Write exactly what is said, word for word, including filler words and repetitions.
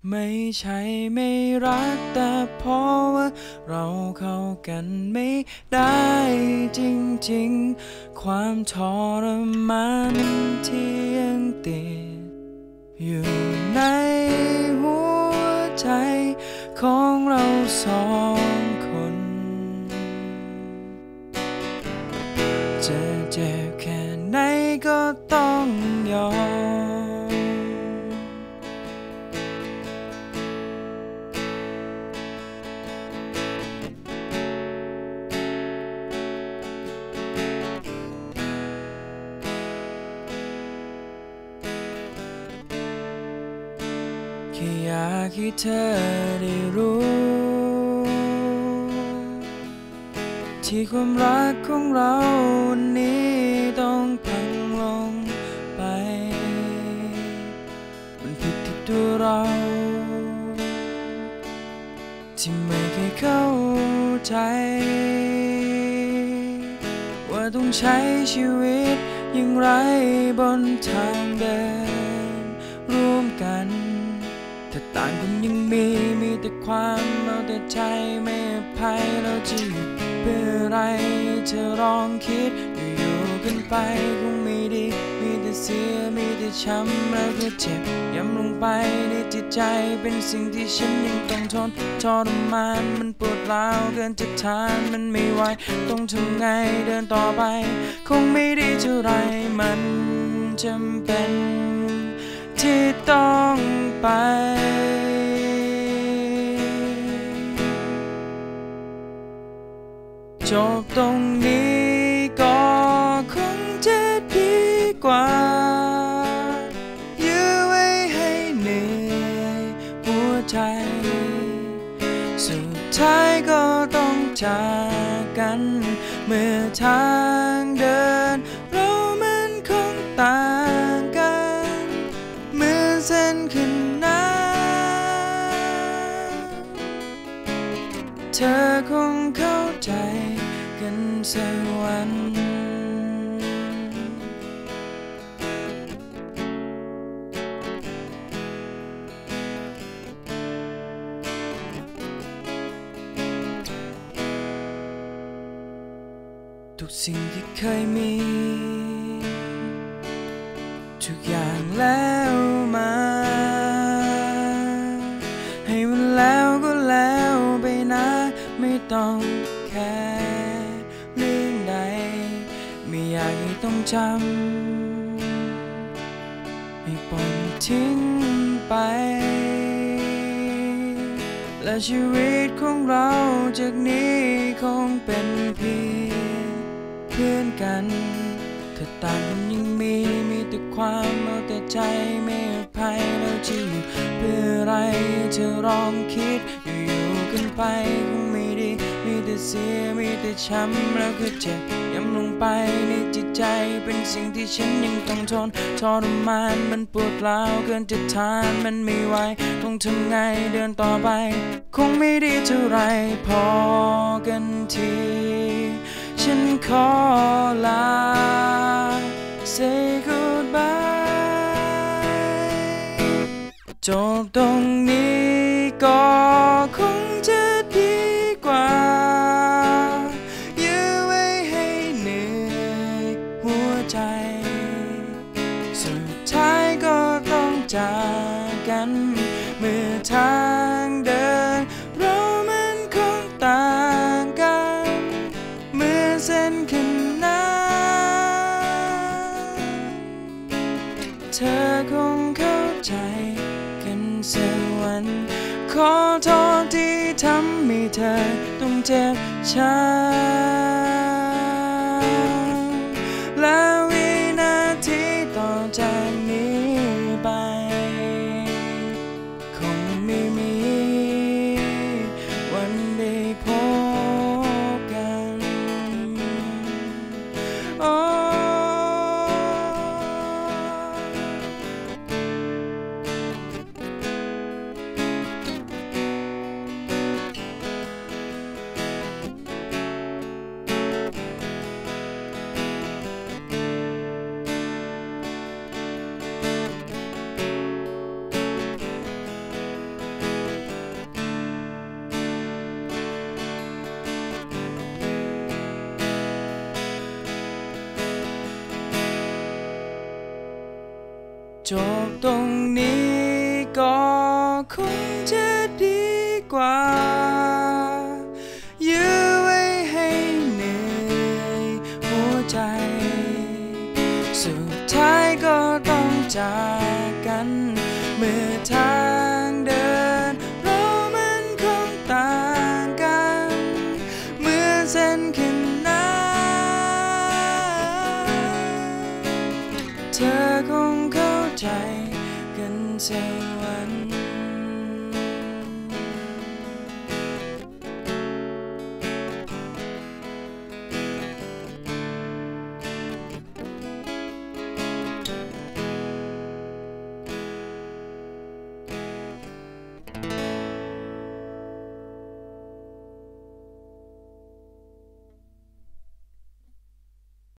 ไม่ใช่ไม่รักแต่เพราะว่าเราเข้ากันไม่ได้จริงๆความทรมานที่ยังติดอยู่ในหัวใจของเราสองคนจะเจ็บแค่ไหนก็ต้องยอมแค่อยากให้เธอได้รู้ที่ความรักของเราวันนี้ต้องพังลงไปมันผิดที่ตัวเราที่ไม่เคยเข้าใจว่าต้องใช้ชีวิตอย่างไรบนทางเดินร่วมกันถ้าต่างกันยังมีมีแต่ความเอาแต่ใจไม่อภัยเราจะอยู่เพื่ออะไรเธอลองคิดอยู่ๆกันไปคงไม่ดีมีแต่เสียมีแต่ช้ำแล้วก็เจ็บย้ำลงไปในจิตใจเป็นสิ่งที่ฉันยังต้องทนทรมานมันปวดร้าวเกินจะทานมันไม่ไหวต้องทำไงเดินต่อไปคงไม่ดีเท่าไรมันจำเป็นที่ต้องไปจบตรงนี้ก็คงจะดีกว่ายื้อไว้ให้เหนื่อยหัวใจสุดท้ายก็ต้องจากกันเมื่อทางเดินเรามันคงต่างกันเมื่อเส้นขึ้นน้ำเธอคงเข้าใจกันสักวันทุกสิ่งที่เคยมีทุกอย่างแล้วมาให้มันแล้วก็แล้วไปนะไม่ต้องแค่เรื่องใดไม่อยากให้ต้องจำให้ปล่อยมันทิ้งไปและชีวิตของเราจากนี้คงเป็นเพียงเพื่อนกันถ้าต่างกันยังมีมีแต่ความเอาแต่ใจไม่อภัยแล้วจะอยู่เพื่ออะไรเธอลองคิดอยู่ๆกันไปคงไม่ดีมีแต่เสียมีแต่ช้ำแล้วก็เจ็บย้ำลงไปในจิตใจเป็นสิ่งที่ฉันยังต้องทนทรมานมันปวดร้าวเกินจะทานมันไม่ไหวต้องทำไงเดินต่อไปคงไม่ดีเท่าไรพอกันทีฉันขอลา say goodbye จบตรงนี้ก็คงจะดีกว่ายื้อไว้ให้เหนื่อยหัวใจสุดท้ายก็ต้องจากกันเมื่อทางเดินเรามันคงต่างกันเมื่อเส้นขึ้นน้ำเธอคงเข้าใจกันสักวันขอโทษที่ทำให้เธอต้องเจ็บช้ำและวินาทีต่อจากนี้ไปคงไม่มีวันได้พบกันโอ้จบตรงนี้ก็คงจะดีกว่ายื้อไว้ให้เหนื่อยหัวใจสุดท้ายก็ต้องจากกันเมื่อทางเดินเรามันคงต่างกันเหมือนเส้นขนานเธอคงเข้าใจกันเสีย